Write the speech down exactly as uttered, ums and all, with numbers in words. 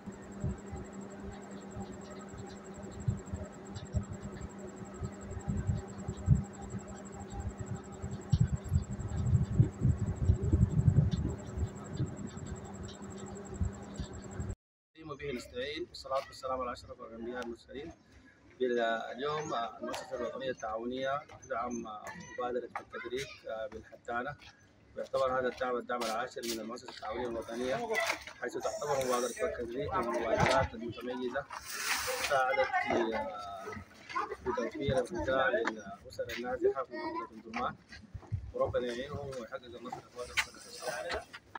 به نستعين والصلاة والسلام على أشرف الأنبياء والمرسلين. اليوم المؤسسة الوطنية التعاونية تدعم مبادرة التدريب بالحدانة، ويعتبر هذا الدعم الدعم العاشر من المؤسسة التعاونية الوطنية، حيث تعتبر مبادرة التدريب من المبادرات المتميزة ساعدت في في توفير الغذاء للأسر النازحة في منطقة أم درمان، وربنا يعينهم ويحقق النصر.